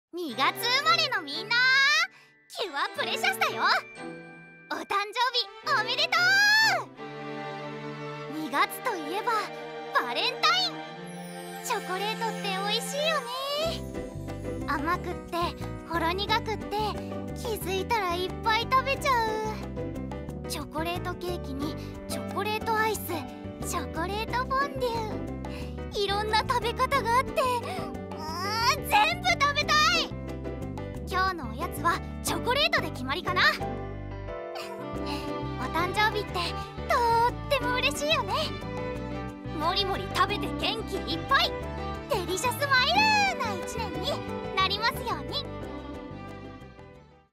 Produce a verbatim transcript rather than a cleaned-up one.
にがつ生まれのみんな、キュアプレシャスだよ。お誕生日おめでとう。にがつといえばバレンタイン。チョコレートって美味しいよね。甘くってほろ苦くって、気づいたらいっぱい食べちゃう。チョコレートケーキにチョコレートアイス、チョコレートフォンデュ、いろんな食べ方があって、うーん、全部食べたい。今日のおやつはチョコレートで決まりかな。お誕生日ってとっても嬉しいよね。もりもり食べて元気いっぱい、デリシャスマイルーないちねんに